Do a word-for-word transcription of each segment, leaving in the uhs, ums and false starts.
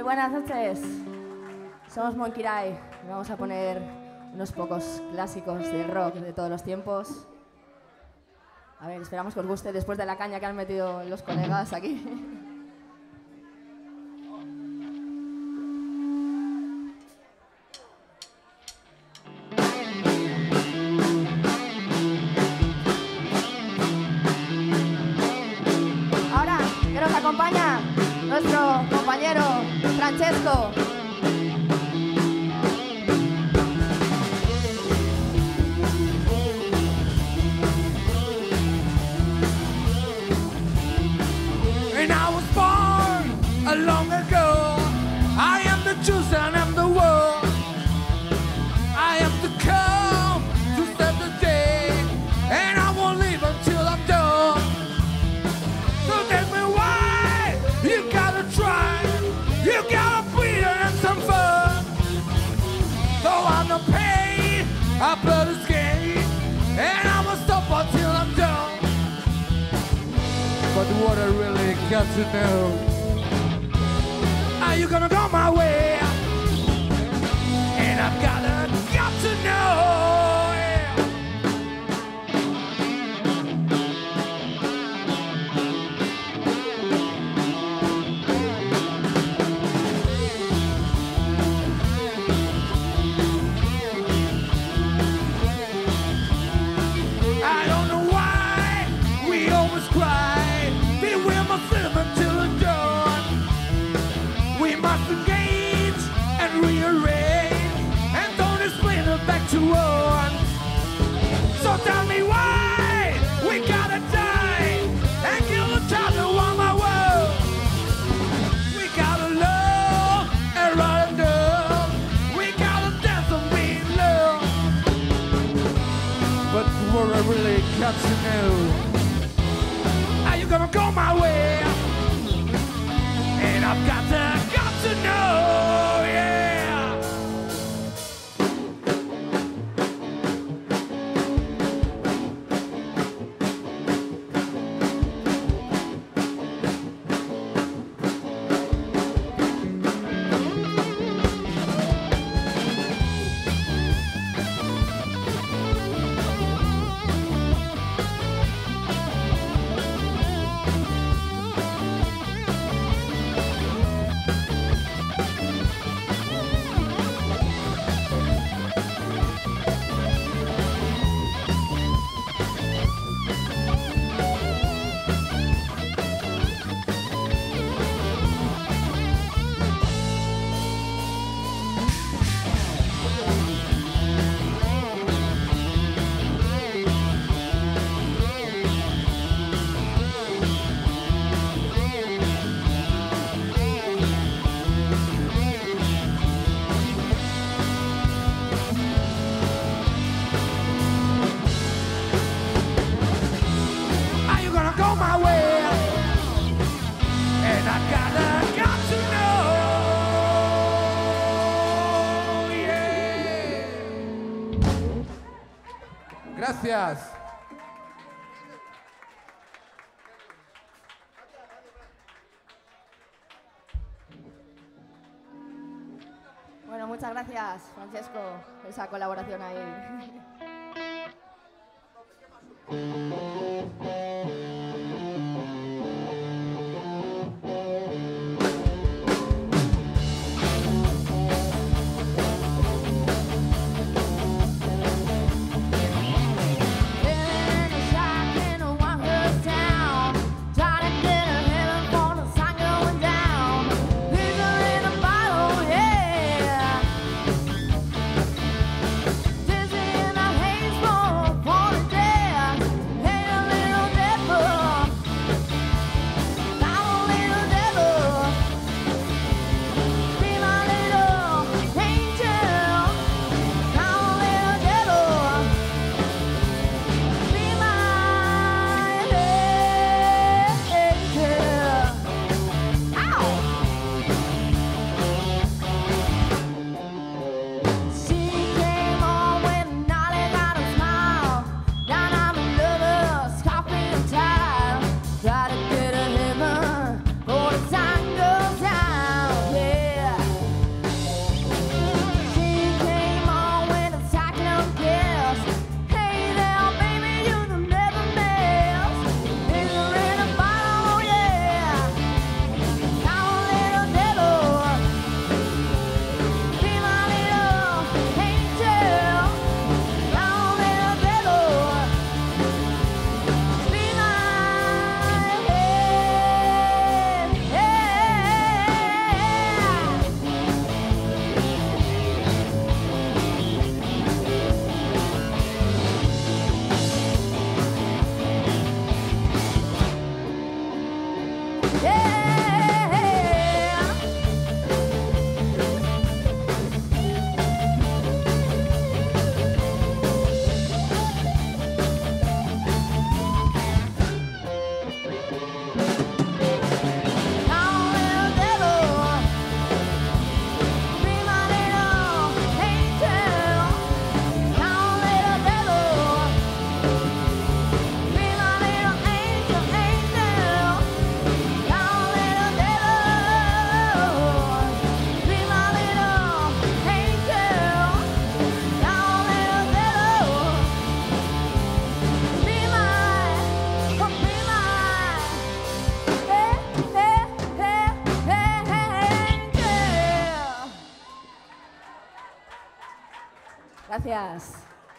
buenas noches. Somos Monkey Eye y vamos a poner unos pocos clásicos del rock de todos los tiempos. A ver, esperamos que os guste después de la caña que han metido los colegas aquí. Ahora que nos acompaña nuestro compañero Francesco. Long ago, I am the juice and I'm the world. I am the calm to set the day, and I won't leave until I'm done. So tell me why you gotta try, you gotta breathe and have some fun. Though I'm not paid, I blood is gain, and I won't stop until I'm done. But what I really got to know, are you gonna go my way? And I've gotta, got to know, yeah. I don't know why we always cry, they wear my film until the dawn. We must engage and rearrange and don't explain it back to one. So tell me why we gotta die and kill the child who won my world. We gotta love and run and love. We gotta dance and be in love. But what I really got to know, are you gonna go my way? And I've got to, got to know, yeah. Gracias. Bueno, muchas gracias, Francesco, por esa colaboración ahí. Dizzy in a haze for a party day. Gracias.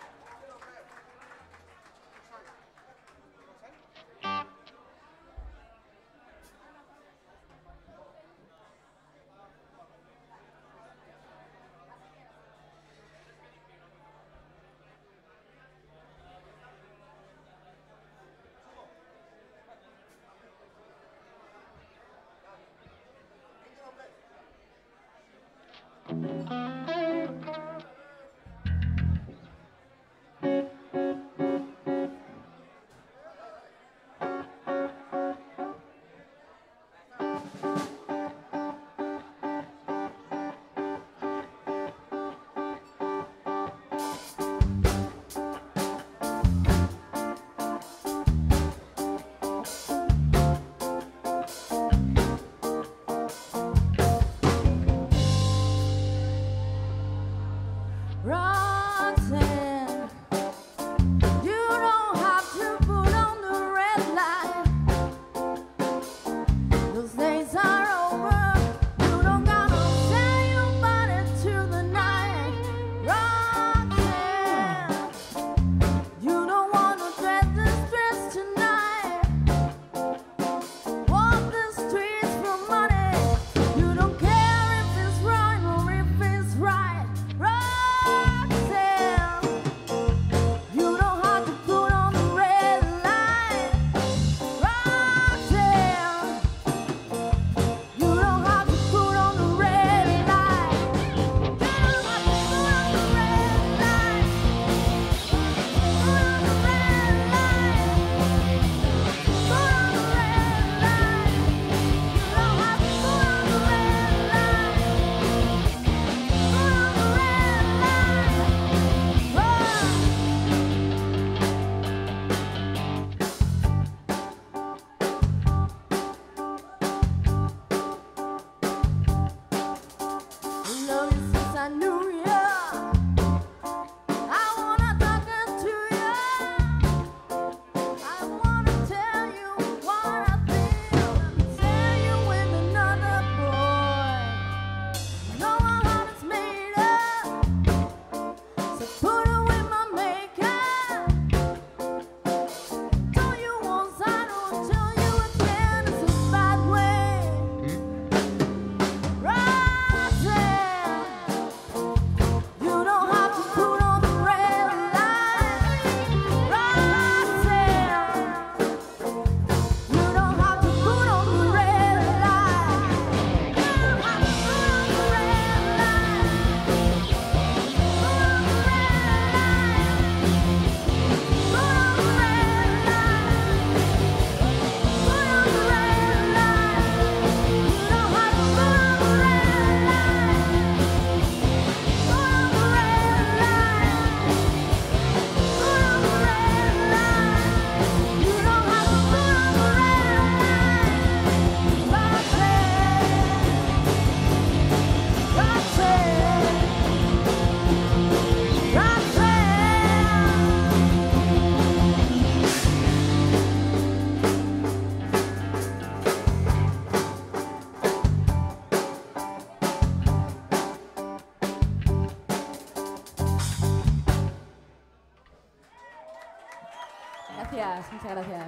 Gracias, muchas gracias.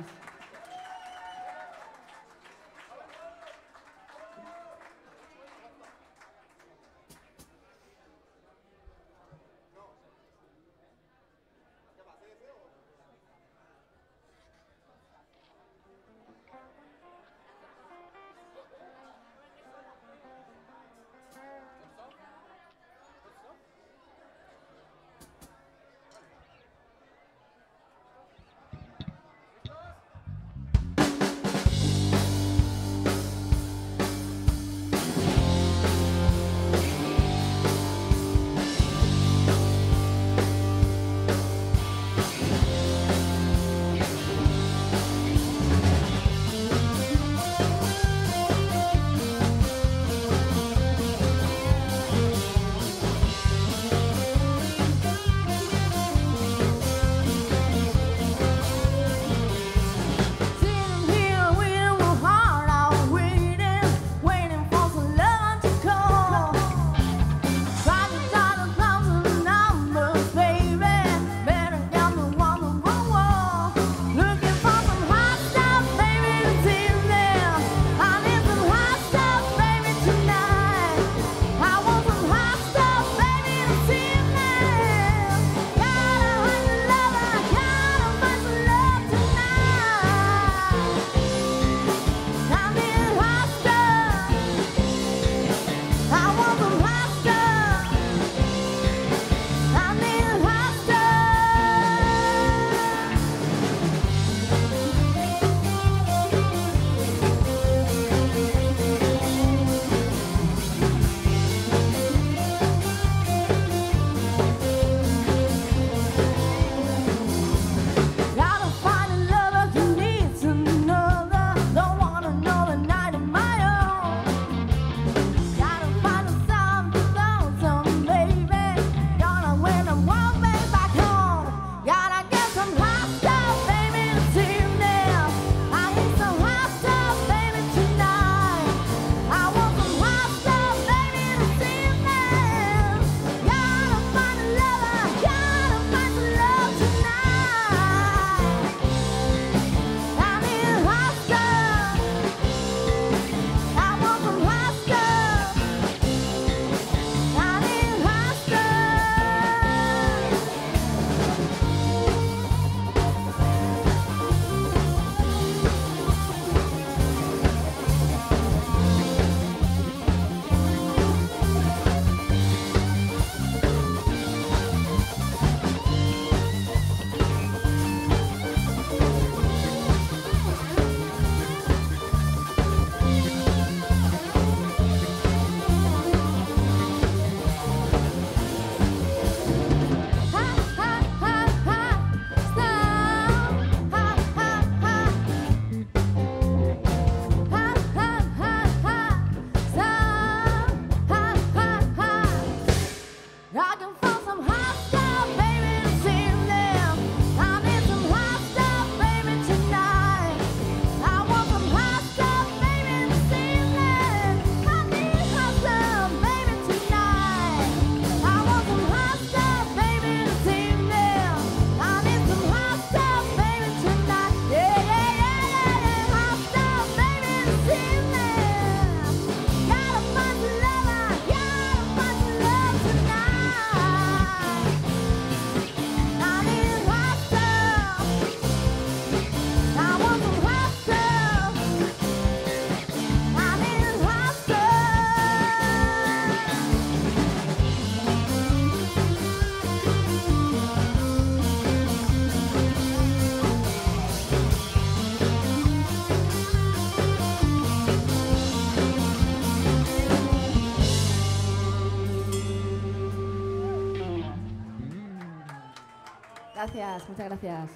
gracias, muchas gracias.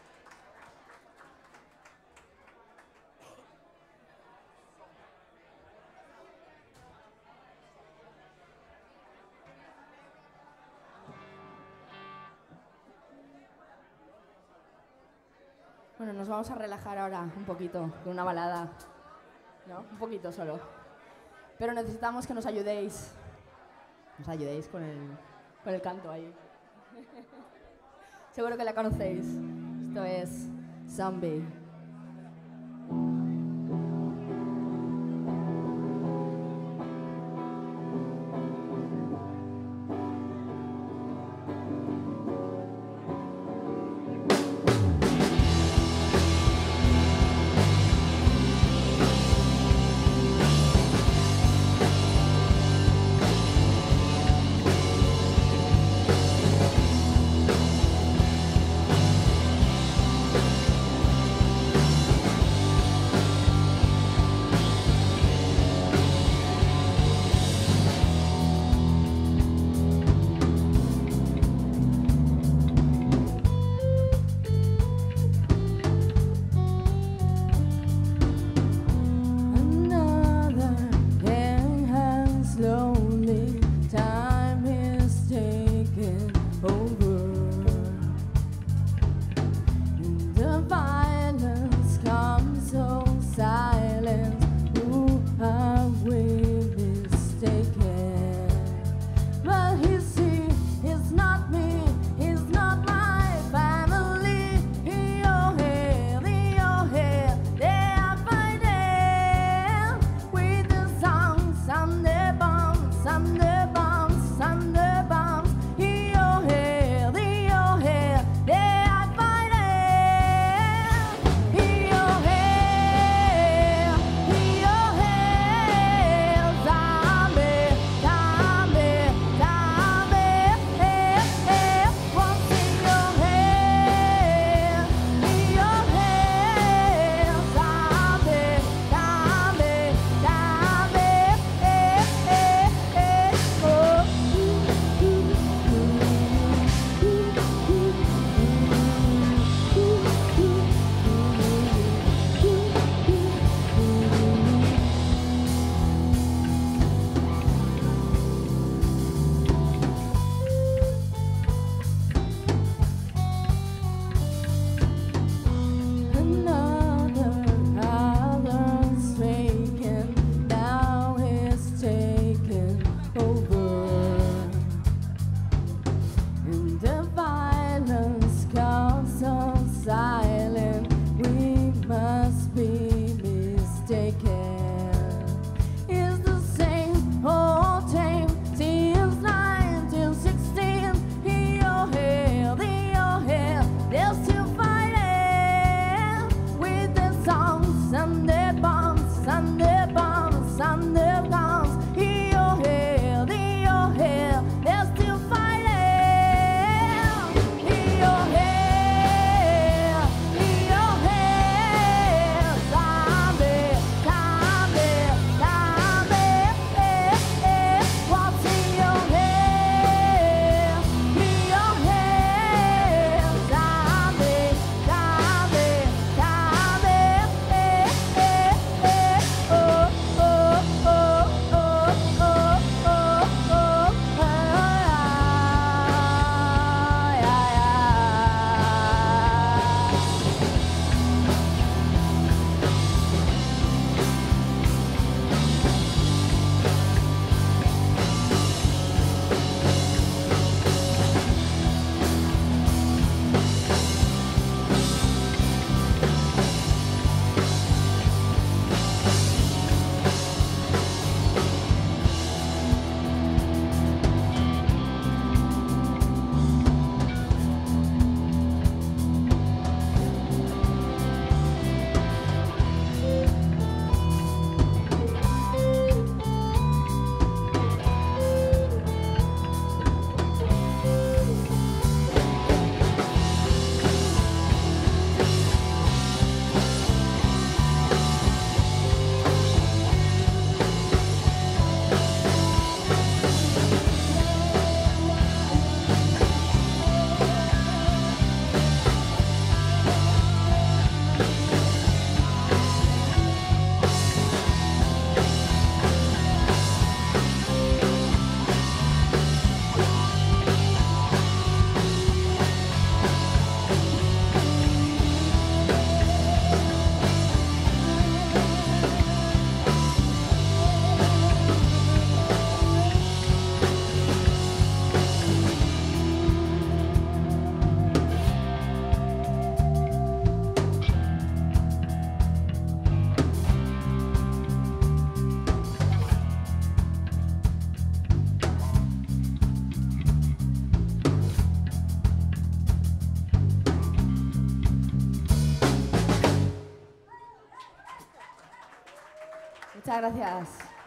Bueno, nos vamos a relajar ahora un poquito con una balada, ¿no? Un poquito solo. Pero necesitamos que nos ayudéis, nos ayudéis con el, con el canto ahí. Seguro que la conocéis. Esto es Zombie. Oh, oh, oh. Muchas gracias.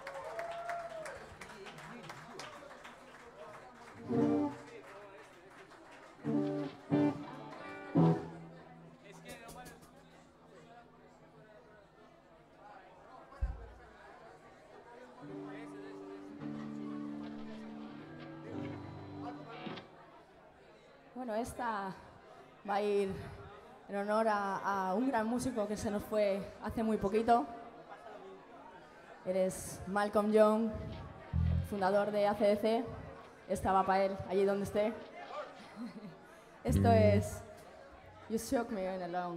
Bueno, esta va a ir en honor a, a un gran músico que se nos fue hace muy poquito. Eres Malcolm Young, fundador de A C D C. Esta va para él, allí donde esté. Esto es You Shook Me All Alone.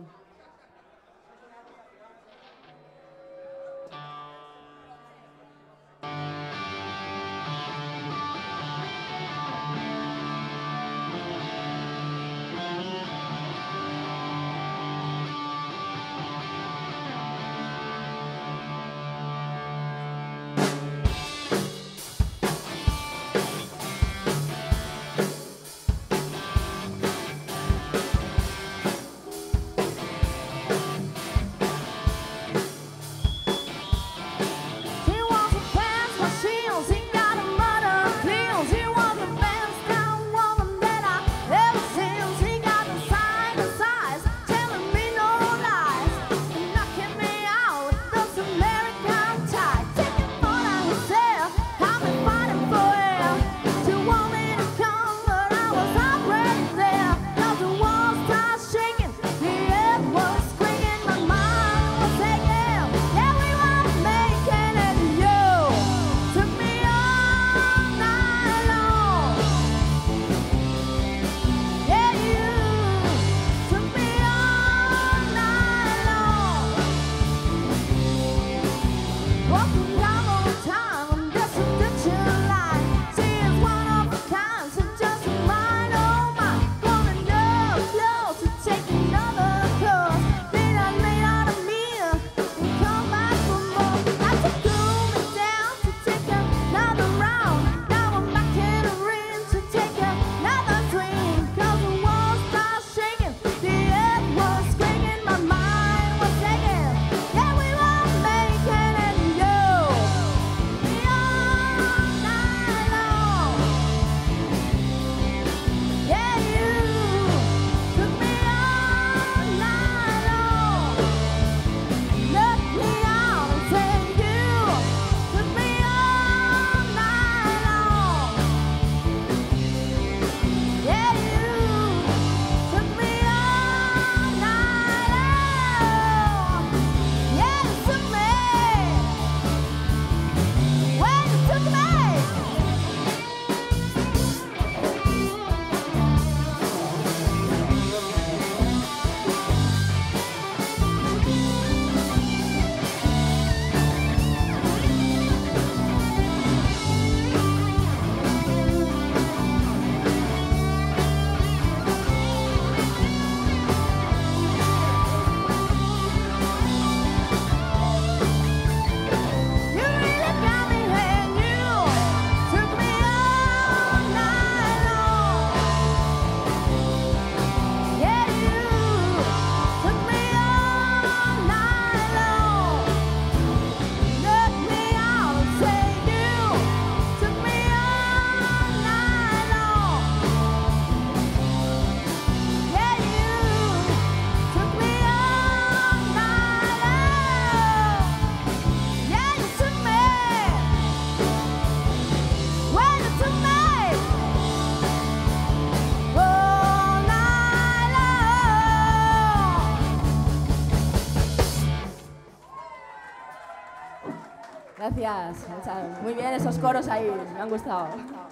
Gracias. Muy bien esos coros ahí, me han gustado.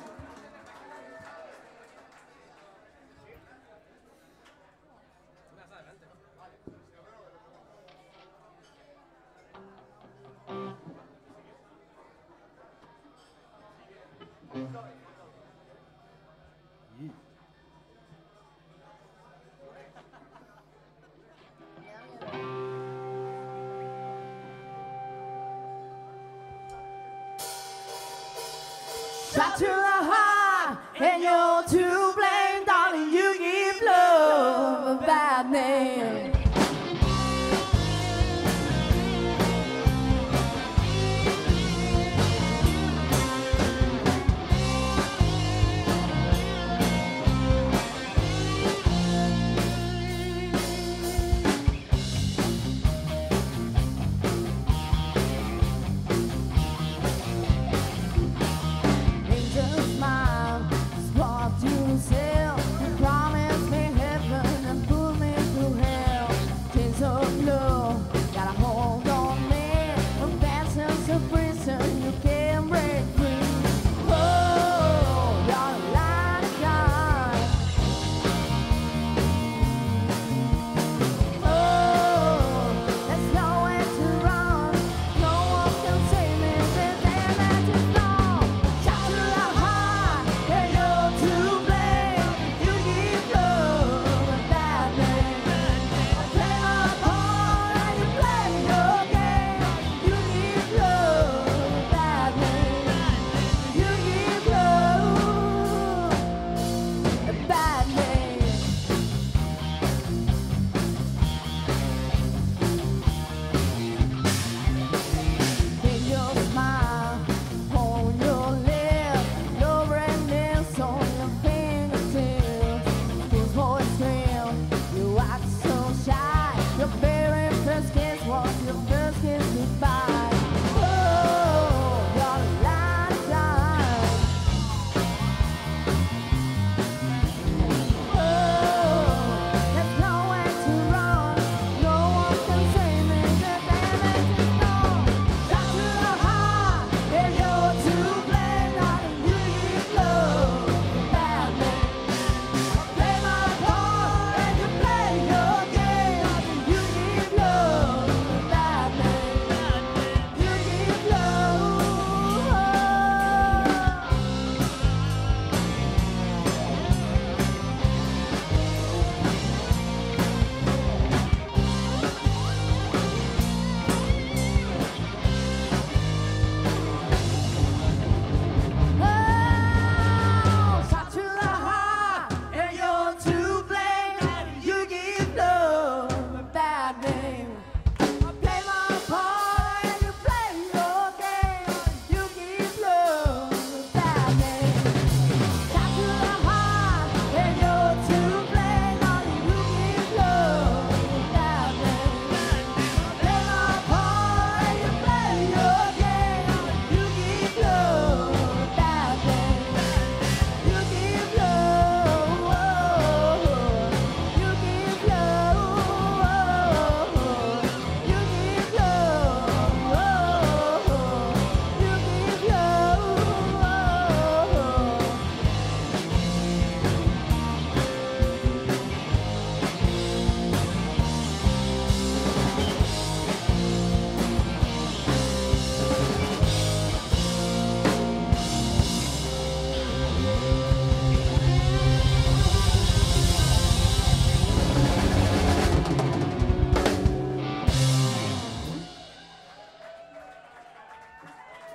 Shot to the heart, and you're to blame, darling. You give love a bad name.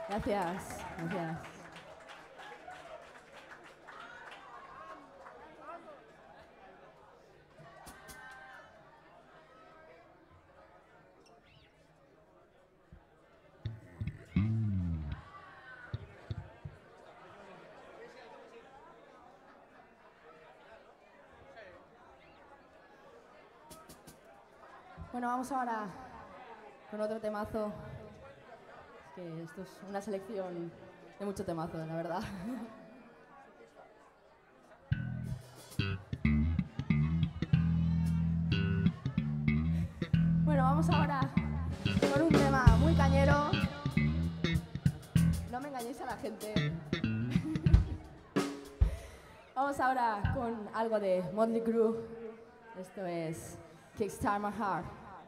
Gracias, gracias. Bueno, vamos ahora con otro temazo. Es que esto es una selección de mucho temazo, la verdad. Bueno, vamos ahora con un tema muy cañero. No me engañéis a la gente. Vamos ahora con algo de Motley Crue. Esto es Kickstart My Heart.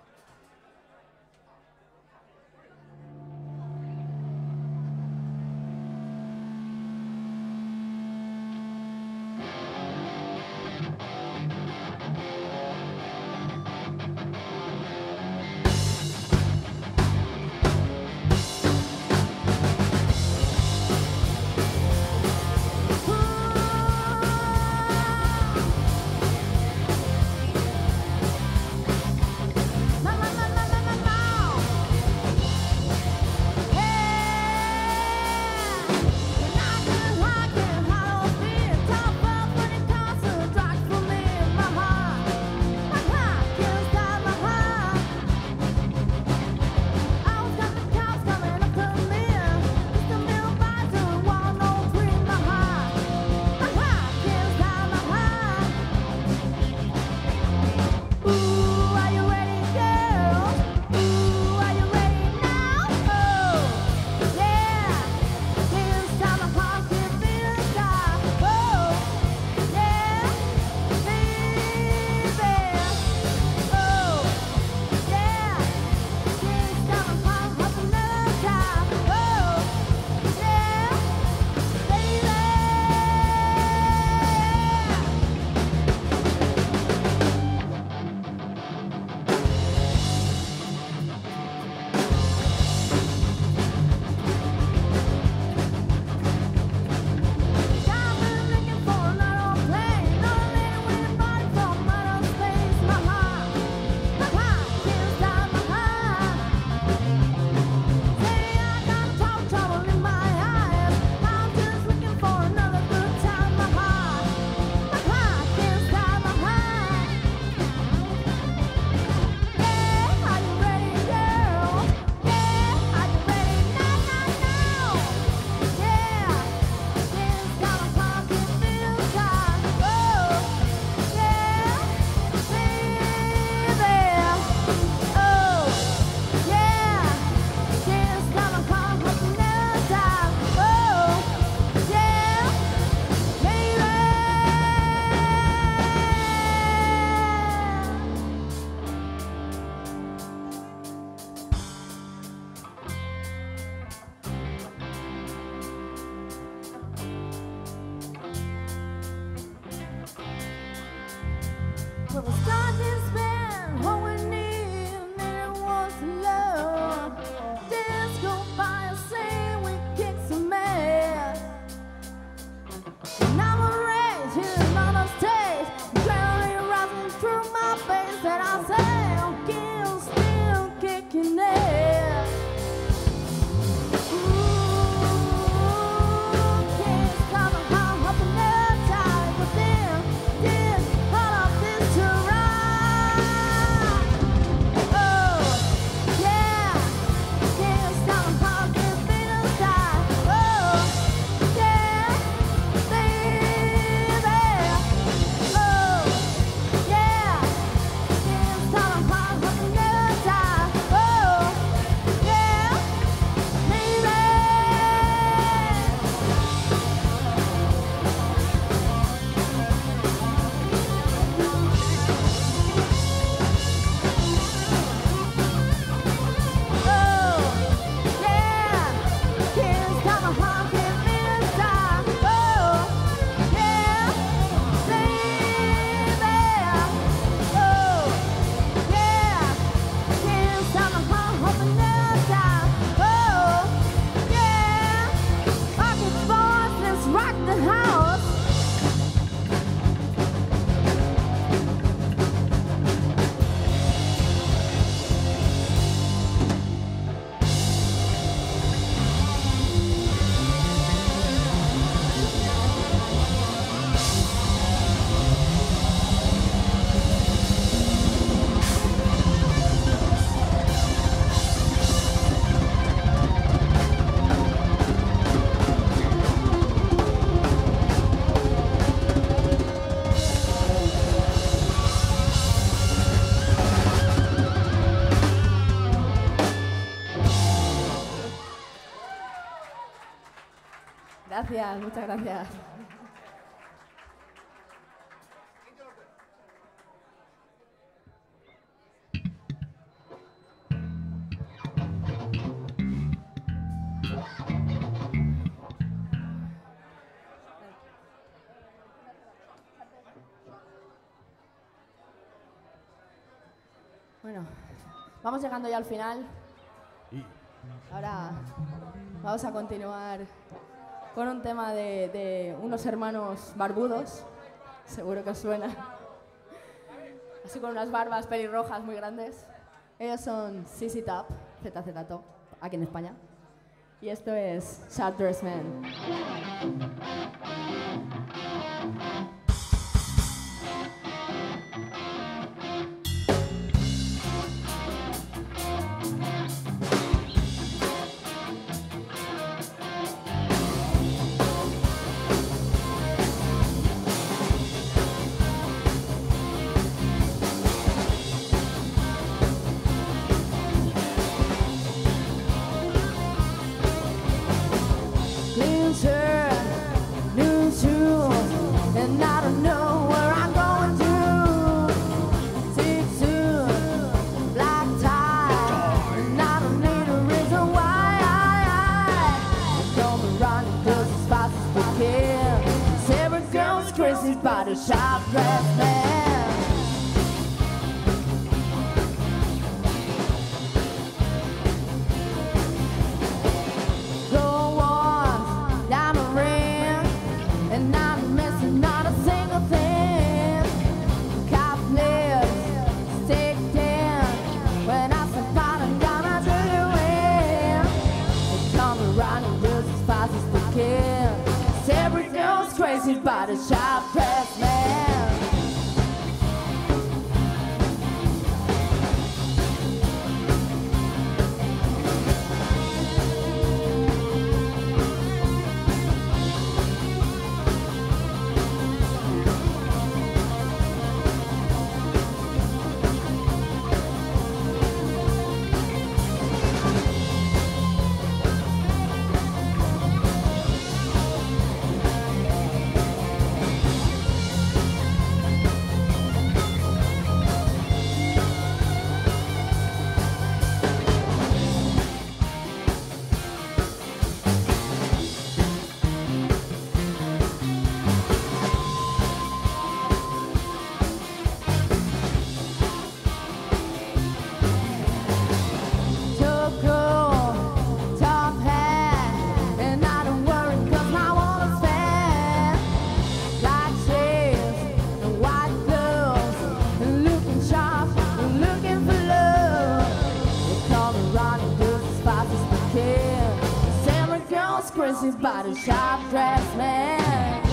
Well, the stars is spent, what we need, and it was love. Disco fire, sing, we kick some ass. And I'm a rage, here's on stage, adrenaline rising through my face, and I say, I'm kill, still kicking ass. Right. Gracias, muchas gracias. Bueno, vamos llegando ya al final. Ahora vamos a continuar con un tema de, de unos hermanos barbudos, seguro que os suena, así con unas barbas pelirrojas muy grandes. Ellos son Z Z Top, Z Z Top, aquí en España, y esto es Sharp Dressed Man. By the sharp dressed man. Gold ones, diamond ring, and I'm missing not a single thing. Cop lips, stick ten. When I step out, I'm gonna do you in. They come around and do as fast as they can. Every girl's crazy by the sharp dressed man. By the sharp dressed man.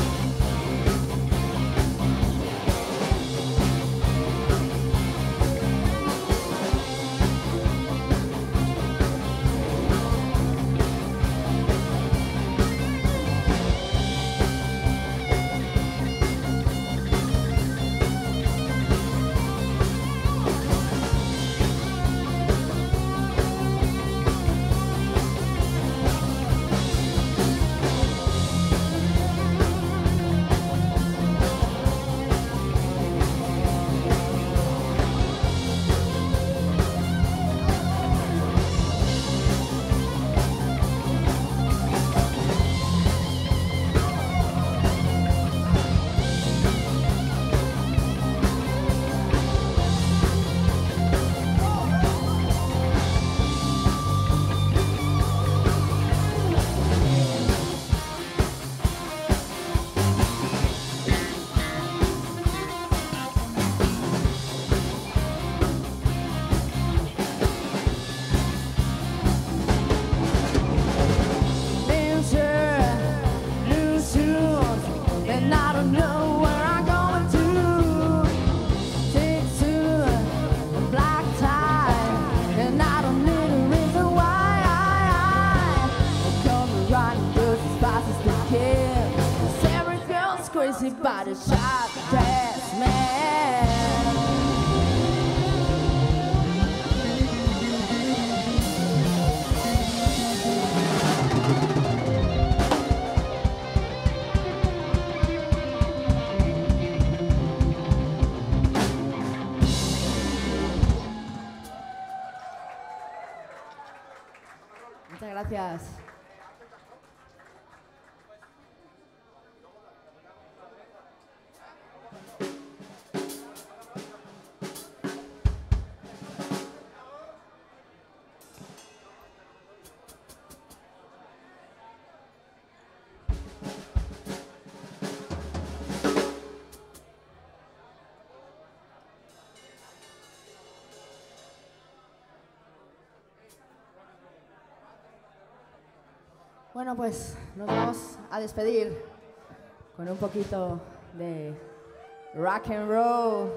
By the sharp dressed man. gracias. Bueno, pues nos vamos a despedir con un poquito de rock and roll.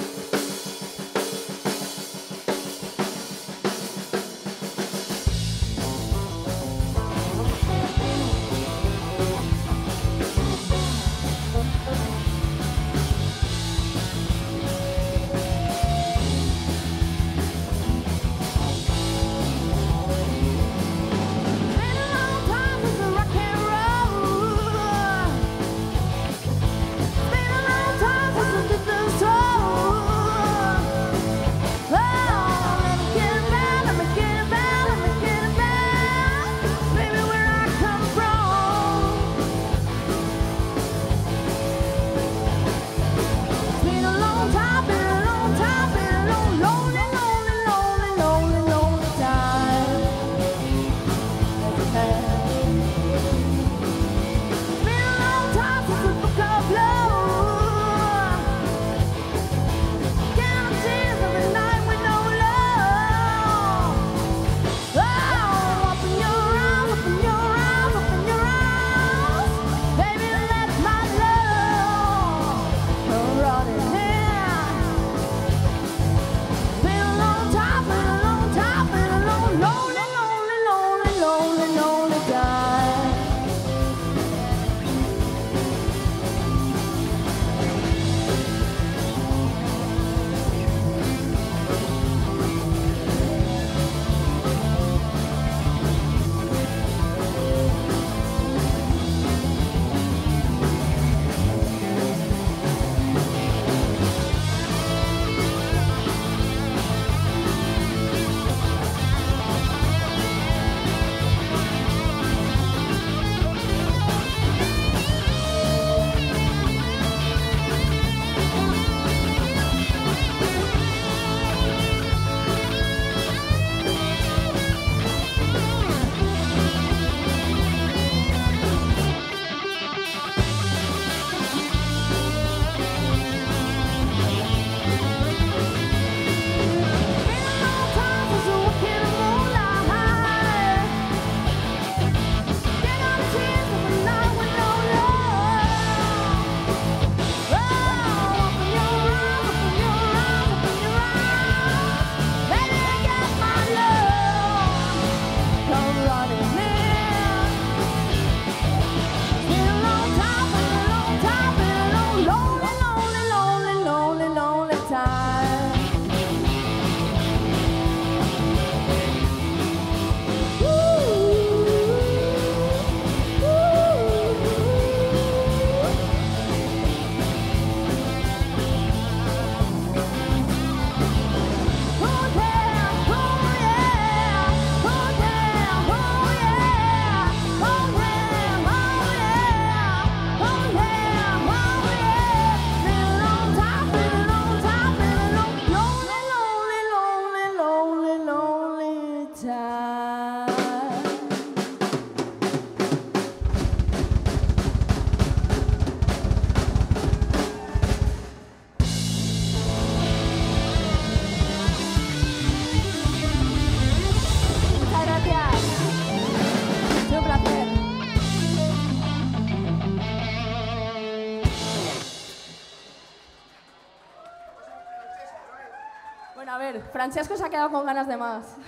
A ver, Francesco se ha quedado con ganas de más.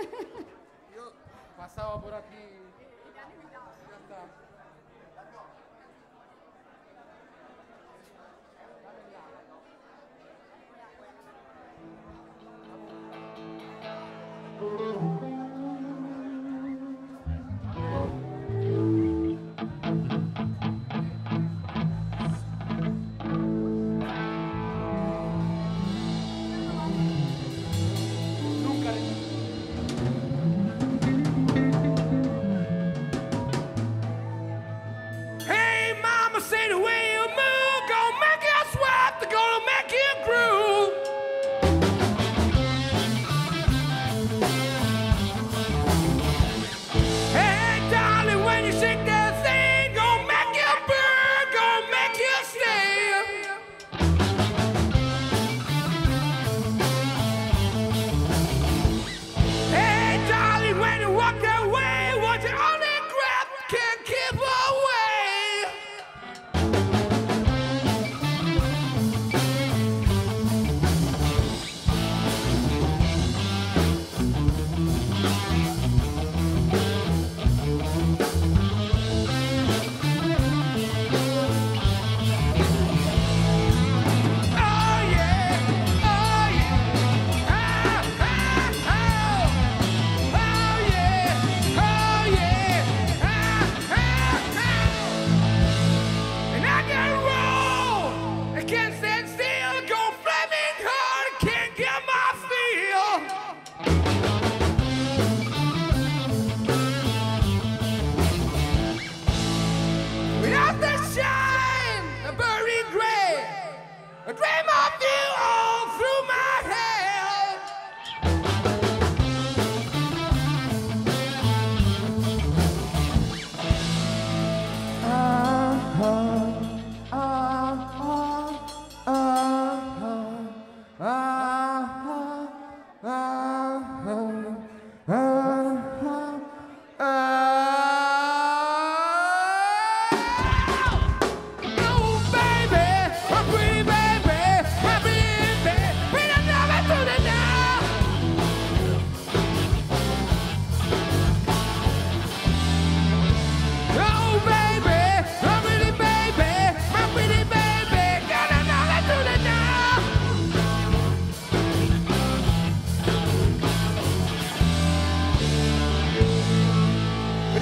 Yo pasaba por aquí. Ya está. Nunca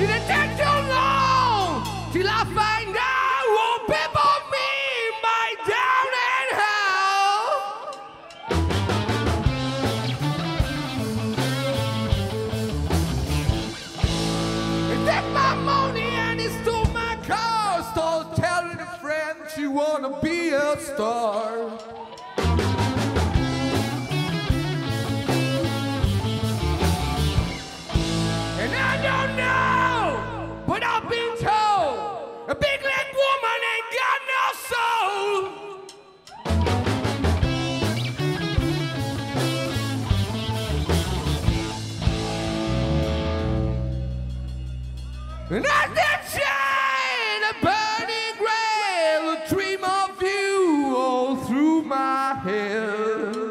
It'll take too long till I find out what people mean by down and out. He took my money and he stole my car. Stole telling a friend she wanna be a star. And I don't know, but I've been told a big leg woman ain't got no soul. And as they shine a burning grail, a dream of you all through my head.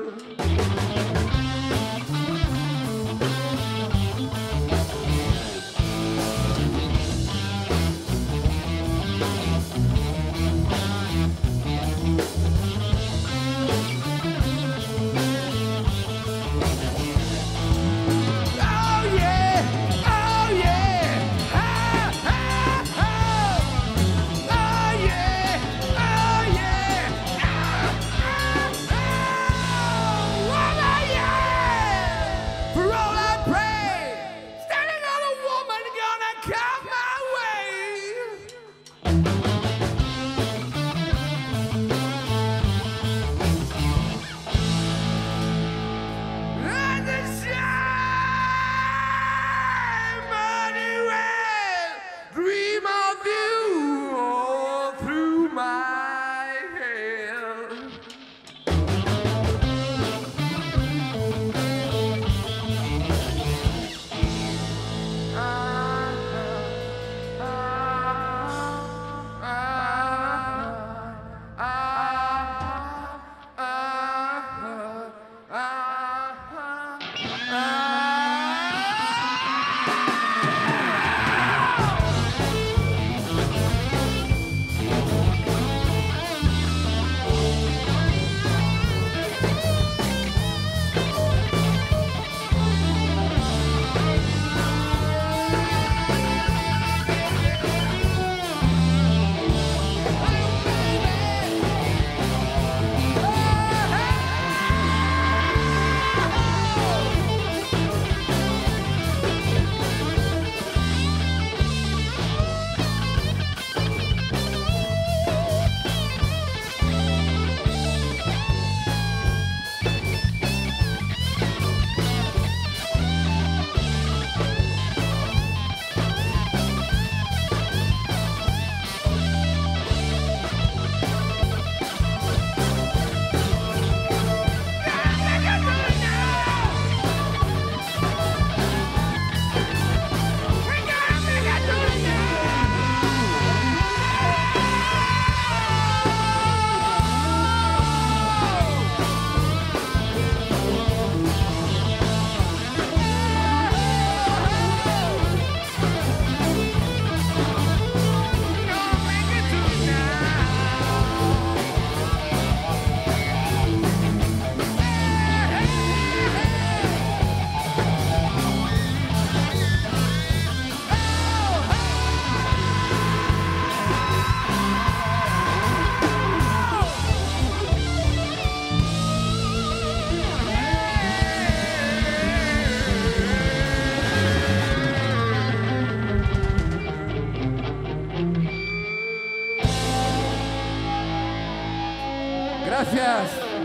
Gracias.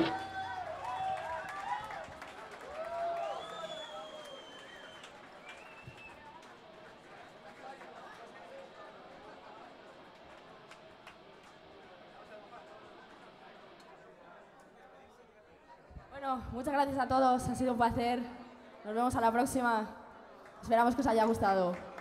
Bueno, muchas gracias a todos, ha sido un placer. Nos vemos a la próxima. Esperamos que os haya gustado.